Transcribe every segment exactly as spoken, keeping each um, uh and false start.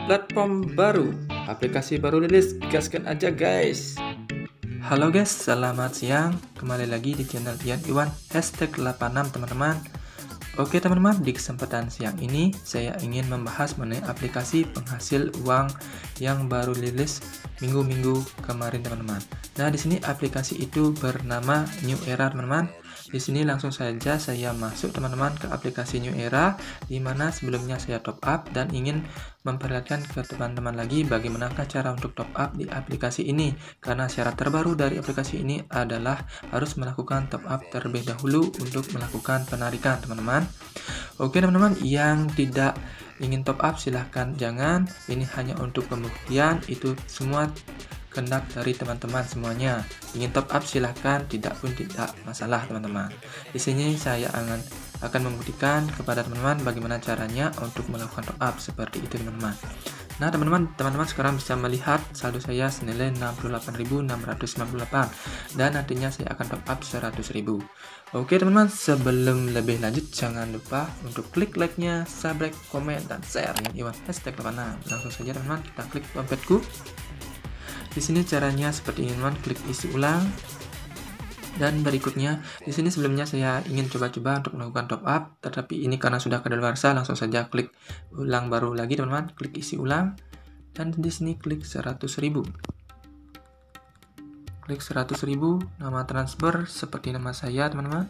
Platform baru, aplikasi baru rilis, gaskan aja guys. Halo guys, selamat siang. Kembali lagi di channel Ian Iwan hashtag delapan enam teman-teman. Oke teman-teman, di kesempatan siang ini saya ingin membahas mengenai aplikasi penghasil uang yang baru rilis minggu-minggu kemarin teman-teman. Nah, di sini aplikasi itu bernama New Era teman-teman. Di sini langsung saja saya masuk teman-teman ke aplikasi New Era, di mana sebelumnya saya top up dan ingin memperlihatkan ke teman-teman lagi bagaimanakah cara untuk top up di aplikasi ini. Karena syarat terbaru dari aplikasi ini adalah harus melakukan top up terlebih dahulu untuk melakukan penarikan teman-teman. Oke teman-teman, yang tidak ingin top up silahkan jangan, ini hanya untuk pembuktian, itu semua kehendak dari teman-teman semuanya. Ingin top up silahkan, tidak pun tidak masalah teman-teman. Di sini saya akan akan membuktikan kepada teman-teman bagaimana caranya untuk melakukan top up seperti itu teman-teman. Nah teman-teman, teman-teman sekarang bisa melihat saldo saya senilai enam puluh delapan ribu enam ratus sembilan puluh delapan dan nantinya saya akan top up seratus ribu. Oke teman-teman, sebelum lebih lanjut jangan lupa untuk klik like-nya, subscribe, komen, dan share Iwan hashtag delapan enam. Langsung saja teman-teman, kita klik dompetku. Di sini caranya seperti ini teman, klik isi ulang. Dan berikutnya, di sini sebelumnya saya ingin coba-coba untuk melakukan top up, tetapi ini karena sudah kadaluarsa, langsung saja klik ulang baru lagi teman-teman, klik isi ulang. Dan di sini klik seratus ribu. Klik seratus ribu, nama transfer seperti nama saya teman-teman.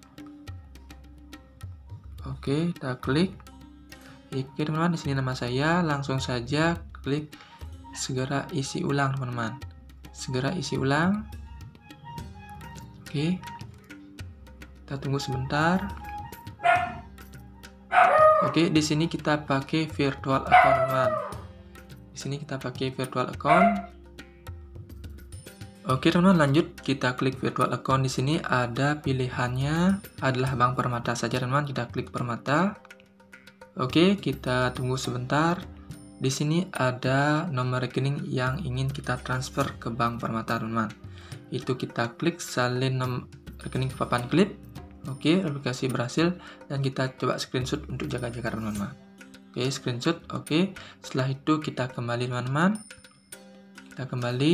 Oke, kita klik. Oke teman-teman, di sini nama saya, langsung saja klik segera isi ulang teman-teman, segera isi ulang. Oke, kita tunggu sebentar. Oke, di sini kita pakai virtual account teman-teman. Di sini kita pakai virtual account. Oke teman-teman, lanjut kita klik virtual account. Di sini ada pilihannya adalah Bank Permata saja teman-teman, kita klik Permata. Oke, kita tunggu sebentar. Di sini ada nomor rekening yang ingin kita transfer ke Bank Permata teman-teman. Itu kita klik salin nomor rekening ke papan klip. Oke, aplikasi berhasil dan kita coba screenshot untuk jaga-jaga teman-teman. Oke, screenshot. Oke, setelah itu kita kembali teman-teman. Kita kembali.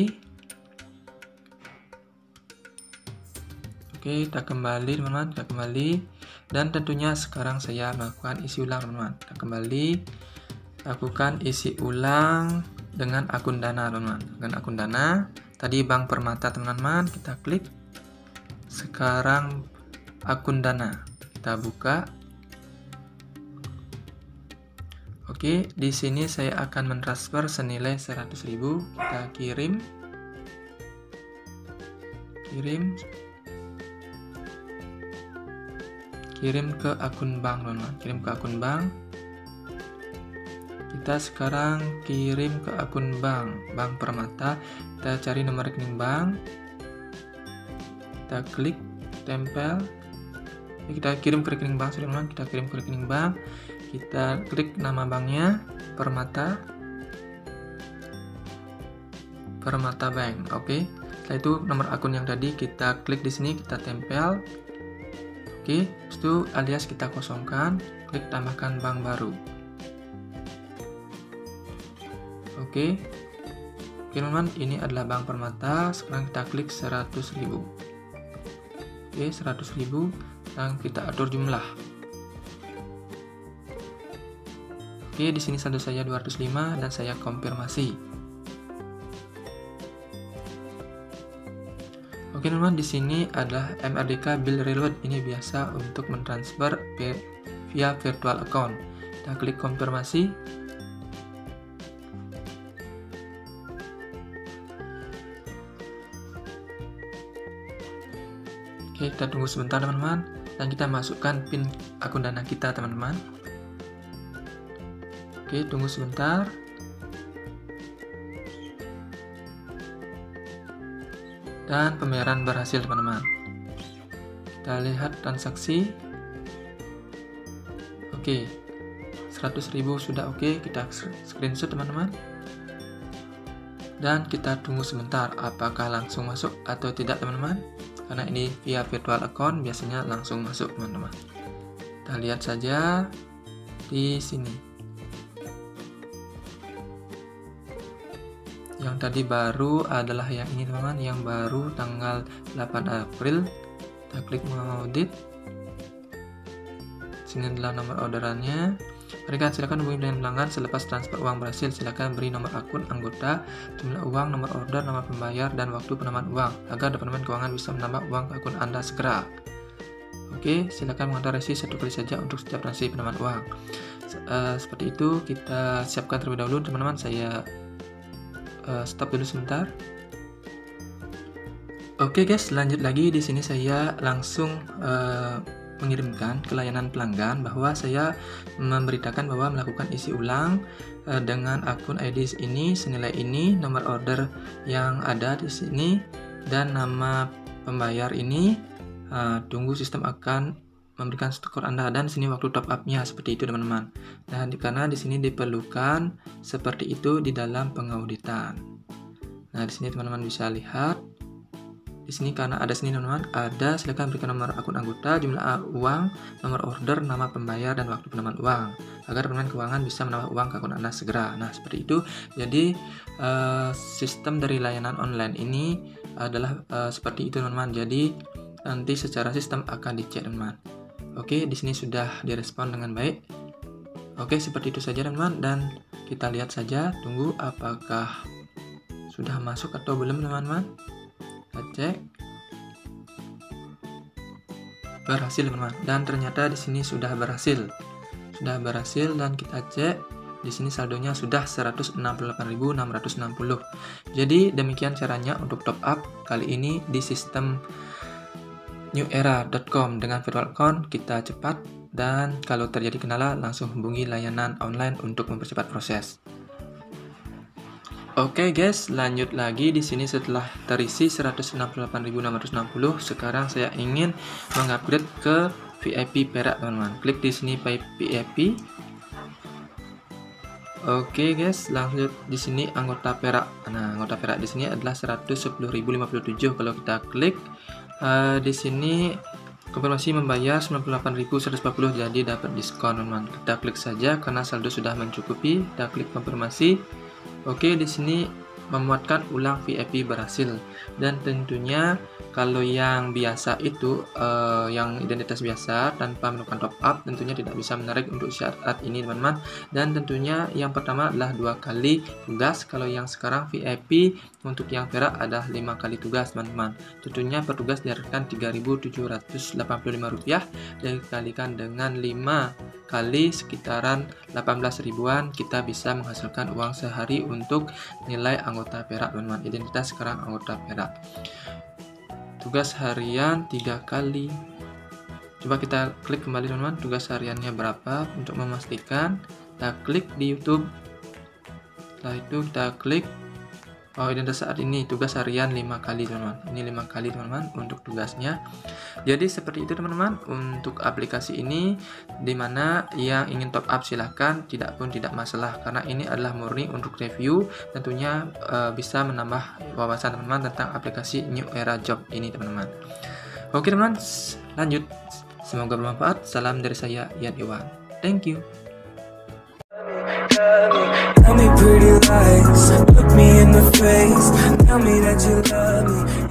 Oke, kita kembali teman-teman, kita kembali. Dan tentunya sekarang saya melakukan isi ulang teman-teman. Kita kembali. Lakukan isi ulang dengan akun Dana teman-teman, dengan akun Dana tadi Bank Permata teman-teman, kita klik. Sekarang akun Dana kita buka. Oke, di sini saya akan mentransfer senilai seratus ribu, kita kirim kirim kirim ke akun bank teman-teman, kirim ke akun bank. Kita sekarang kirim ke akun bank, Bank Permata. Kita cari nomor rekening bank. Kita klik, tempel. Kita kirim ke rekening bank, teman-teman. Kita kirim ke rekening bank. Kita klik nama banknya, Permata. Permata Bank. Oke. Setelah itu nomor akun yang tadi kita klik di sini, kita tempel. Oke. Itu alias kita kosongkan. Klik tambahkan bank baru. Oke, oke teman-teman, ini adalah Bank Permata. Sekarang kita klik seratus ribu. Oke, seratus ribu dan kita atur jumlah. Oke, di sini saldo saya dua ratus lima dan saya konfirmasi. Oke teman-teman, di sini adalah M R D K Bill Reload. Ini biasa untuk mentransfer via virtual account. Kita klik konfirmasi. Oke, kita tunggu sebentar teman-teman dan kita masukkan PIN akun Dana kita teman-teman. Oke, tunggu sebentar. Dan pembayaran berhasil teman-teman. Kita lihat transaksi. Oke, seratus ribu sudah oke, kita screenshot teman-teman. Dan kita tunggu sebentar apakah langsung masuk atau tidak teman-teman. Karena ini via virtual account biasanya langsung masuk teman-teman. Kita lihat saja di sini. Yang tadi baru adalah yang ini teman-teman, yang baru tanggal delapan April. Kita klik mengaudit. Sini adalah nomor orderannya. Mereka silakan hubungi dengan pelanggan selepas transfer uang berhasil. Silakan beri nomor akun anggota, jumlah uang, nomor order, nama pembayar, dan waktu penambahan uang agar Departemen Keuangan bisa menambah uang ke akun Anda segera. Oke, silakan mengantar resi satu kali saja untuk setiap transaksi penambahan uang. Uh, seperti itu, kita siapkan terlebih dahulu teman-teman. Saya uh, stop dulu sebentar. Oke guys, lanjut lagi. Di sini saya langsung uh, mengirimkan ke layanan pelanggan bahwa saya memberitakan bahwa melakukan isi ulang uh, dengan akun I D ini, senilai ini, nomor order yang ada di sini, dan nama pembayar ini. Uh, tunggu sistem akan memberikan skor Anda, dan sini waktu top up-nya seperti itu teman-teman. Dan di, karena di sini diperlukan seperti itu di dalam pengauditan. Nah, di sini teman-teman bisa lihat. Di sini karena ada sini teman-teman, ada silakan berikan nomor akun anggota, jumlah uang, nomor order, nama pembayar, dan waktu penambahan uang agar Departemen Keuangan bisa menambah uang ke akun Anda segera. Nah, seperti itu. Jadi uh, sistem dari layanan online ini adalah uh, seperti itu teman-teman. Jadi nanti secara sistem akan dicek teman-teman. Oke, di sini sudah direspon dengan baik. Oke, seperti itu saja teman-teman, dan kita lihat saja, tunggu apakah sudah masuk atau belum teman-teman. Kita cek. Berhasil teman-teman, dan ternyata di sini sudah berhasil. Sudah berhasil, dan kita cek. Di sini saldonya sudah seratus enam puluh delapan ribu enam ratus enam puluh. Jadi demikian caranya untuk top up kali ini di sistem new era dot com dengan virtual account. Kita cepat, dan kalau terjadi kendala langsung hubungi layanan online untuk mempercepat proses. Oke guys, lanjut lagi. Di sini setelah terisi seratus enam puluh delapan ribu enam ratus enam puluh, sekarang saya ingin mengupgrade ke V I P perak teman-teman. Klik di sini V I P. Oke guys, lanjut di sini anggota perak. Nah, anggota perak di sini adalah seratus sepuluh ribu lima puluh tujuh. Kalau kita klik Uh, di sini konfirmasi membayar sembilan puluh delapan ribu seratus empat puluh, jadi dapat diskon teman-teman. Kita klik saja karena saldo sudah mencukupi. Kita klik konfirmasi. Oke, di sini memuatkan ulang V I P berhasil, dan tentunya kalau yang biasa itu uh, yang identitas biasa tanpa melakukan top up tentunya tidak bisa menarik untuk syarat ini teman-teman. Dan tentunya yang pertama adalah dua kali tugas. Kalau yang sekarang V I P untuk yang perak ada lima kali tugas teman-teman. Tentunya per tugas diharapkan tiga ribu tujuh ratus delapan puluh lima rupiah, dikalikan dengan lima kali sekitaran delapan belas ribuan, kita bisa menghasilkan uang sehari untuk nilai anggota perak teman-teman. Identitas sekarang anggota perak. Tugas harian tiga kali. Coba kita klik kembali teman-teman, tugas hariannya berapa untuk memastikan. Kita klik di YouTube. Setelah itu kita klik oh, identitas saat ini tugas harian lima kali teman-teman. Ini lima kali teman-teman untuk tugasnya. Jadi seperti itu teman-teman untuk aplikasi ini. Dimana yang ingin top up silahkan, tidak pun tidak masalah, karena ini adalah murni untuk review. Tentunya e, bisa menambah wawasan teman-teman tentang aplikasi New Era Job ini teman-teman. Oke teman-teman, lanjut. Semoga bermanfaat. Salam dari saya, Ian Iwan. Thank you. Tell me pretty lies, look me in the face, tell me that you love me.